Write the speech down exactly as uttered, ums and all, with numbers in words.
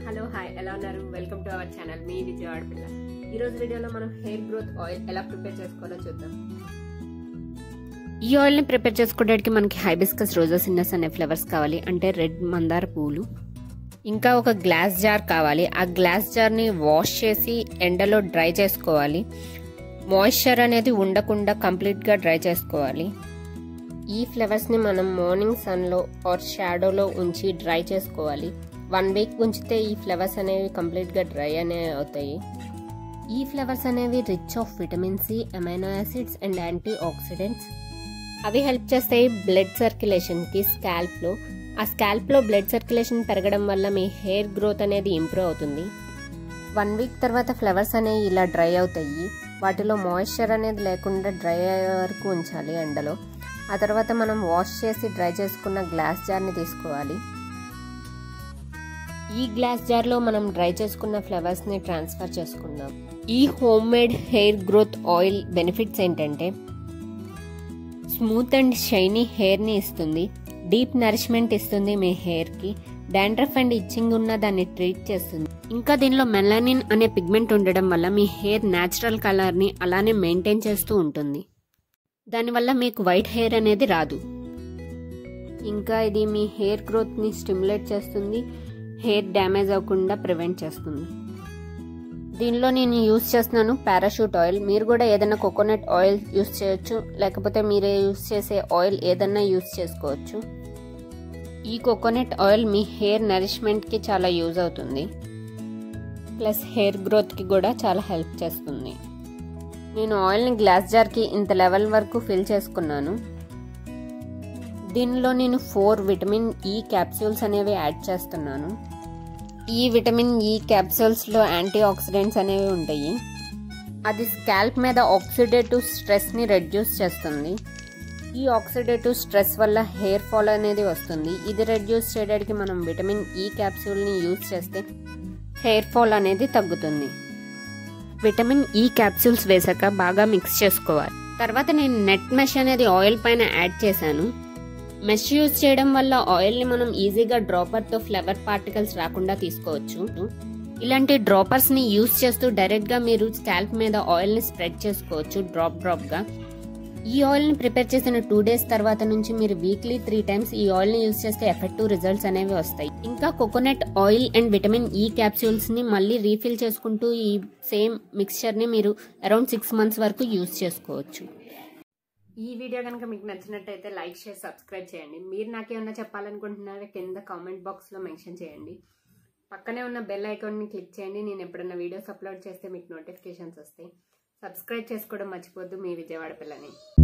Hello hi ఎలా ఉన్నారు welcome to our channel మీ విజయవాడ పిల్ల ఈ రోజు వీడియోలో మనం హెయిర్ గ్రోత్ ఆయిల్ ఎలా ప్రిపేర్ చేసుకోవాలో చూద్దాం. ఈ ఆయిల్ ని ప్రిపేర్ చేసుకోవడానికి మనకి హైబిస్కస్ రోజాసిన్నస్ అనే ఫ్లవర్స్ కావాలి, అంటే రెడ్ మందార పూలు. ఇంకా ఒక గ్లాస్ జార్ కావాలి. ఆ గ్లాస్ జార్ ని వాష్ చేసి ఎండలో డ్రై చేసుకోవాలి. మాయిశ్చర్ అనేది ఉండకుండా కంప్లీట్ గా డ్రై చేసుకోవాలి. ఈ ఫ్లవర్స్ ని మనం మార్నింగ్ సన్ లో ఆర్ షాడోలో ఉంచి డ్రై చేసుకోవాలి. వన్ వీక్ ఉంచితే ఈ ఫ్లవర్స్ అనేవి కంప్లీట్ గా డ్రై అనేవి అవుతాయి. ఈ ఫ్లవర్స్ అనేవి rich of vitamin C, amino acids and anti oxidants. అవి హెల్ప్ చేస్తాయి బ్లడ్ సర్క్యులేషన్ కి స్కాల్ప్ లో. ఆ స్కాల్ప్ లో బ్లడ్ సర్క్యులేషన్ పెరగడం వల్ల మీ హెయిర్ గ్రోత్ అనేది ఇంప్రూవ్ అవుతుంది. వన్ వీక్ తర్వాత ఫ్లవర్స్ అనేవి ఇలా డ్రై అవుతాయి. వాటిలో మాయిశ్చర్ అనేది లేకుండా డ్రై అయ్యే వరకు ఉంచాలి ఎండలో. ఆ తర్వాత మనం వాష్ చేసి డ్రై చేసుకున్న గ్లాస్ జార్ని తీసుకోవాలి. ఈ గ్లాస్ జార్లో మనం డ్రై చేసుకున్న ఫ్లవర్స్ని ట్రాన్స్ఫర్ చేసుకుందాం. ఈ home made hair growth oil benefits ఏంటంటే స్మూత్ అండ్ షైనీ హెయిర్ని ఇస్తుంది, డీప్ నరిష్మెంట్ ఇస్తుంది మీ హెయిర్కి, డాండ్రఫ్ అండ్ ఇచ్చింగ్ ఉన్న దాన్ని ట్రీట్ చేస్తుంది. ఇంకా దీనిలో మెలనిన్ అనే పిగ్మెంట్ ఉండడం వల్ల మీ హెయిర్ న్యాచురల్ కలర్ని అలానే మెయింటైన్ చేస్తూ ఉంటుంది. దానివల్ల మీకు వైట్ హెయిర్ అనేది రాదు. ఇంకా ఇది మీ హెయిర్ గ్రోత్ని స్టిమ్యులేట్ చేస్తుంది, హెయిర్ డ్యామేజ్ అవ్వకుండా ప్రివెంట్ చేస్తుంది. దీనిలో నేను యూస్ చేస్తున్నాను పారాషూట్ ఆయిల్. మీరు కూడా ఏదైనా కోకోనట్ ఆయిల్ యూస్ చేయొచ్చు, లేకపోతే మీరే యూస్ చేసే ఆయిల్ ఏదైనా యూస్ చేసుకోవచ్చు. ఈ కోకోనట్ ఆయిల్ మీ హెయిర్ నరిష్మెంట్కి చాలా యూజ్ అవుతుంది, ప్లస్ హెయిర్ గ్రోత్కి కూడా చాలా హెల్ప్ చేస్తుంది. నేను ఆయిల్ని గ్లాస్ జార్కి ఇంత లెవెల్ వరకు ఫిల్ చేసుకున్నాను. దీనిలో నేను ఫోర్ విటమిన్ ఈ క్యాప్సూల్స్ అనేవి యాడ్ చేస్తున్నాను. ఈ విటమిన్ ఈ క్యాప్సూల్స్లో యాంటీ ఆక్సిడెంట్స్ అనేవి ఉంటాయి. అది స్కాల్ప్ మీద ఆక్సిడేటివ్ స్ట్రెస్ని రెడ్యూస్ చేస్తుంది. ఈ ఆక్సిడేటివ్ స్ట్రెస్ వల్ల హెయిర్ ఫాల్ అనేది వస్తుంది. ఇది రెడ్యూస్ చేయడానికి మనం విటమిన్ ఈ క్యాప్సూల్ని యూజ్ చేస్తే హెయిర్ ఫాల్ అనేది తగ్గుతుంది. విటమిన్ ఈ క్యాప్సూల్స్ వేసాక బాగా మిక్స్ చేసుకోవాలి. తర్వాత నేను నెట్ మెష్ అనేది ఆయిల్ పైన యాడ్ చేశాను. మెష్ యూజ్ చేయడం వల్ల ఆయిల్ని మనం ఈజీగా డ్రాపర్తో ఫ్లవర్ పార్టికల్స్ రాకుండా తీసుకోవచ్చు. ఇలాంటి డ్రాపర్స్ని యూజ్ చేస్తూ డైరెక్ట్గా మీరు స్కాల్ప్ మీద ఆయిల్ని స్ప్రెడ్ చేసుకోవచ్చు డ్రాప్ డ్రాప్గా. ఈ ఆయిల్ని ప్రిపేర్ చేసిన టూ డేస్ తర్వాత నుంచి మీరు వీక్లీ త్రీ టైమ్స్ ఈ ఆయిల్ని యూజ్ చేస్తే ఎఫెక్టివ్ రిజల్ట్స్ అనేవి వస్తాయి. ఇంకా coconut oil and vitamin E క్యాప్సూల్స్ని మళ్ళీ రీఫిల్ చేసుకుంటూ ఈ సేమ్ మిక్స్చర్ని మీరు అరౌండ్ సిక్స్ మంత్స్ వరకు యూజ్ చేసుకోవచ్చు. ఈ వీడియో కనుక మీకు నచ్చినట్టయితే లైక్ షేర్ సబ్స్క్రైబ్ చేయండి. మీరు నాకేమన్నా చెప్పాలనుకుంటున్నారా కింద కామెంట్ బాక్స్లో మెన్షన్ చేయండి. పక్కనే ఉన్న బెల్ ఐకాన్ని క్లిక్ చేయండి. నేను ఎప్పుడన్నా వీడియోస్ అప్లోడ్ చేస్తే మీకు నోటిఫికేషన్స్ వస్తాయి. సబ్స్క్రైబ్ చేసుకోవడం మర్చిపోద్దు. మీ విజయవాడ పిల్లని.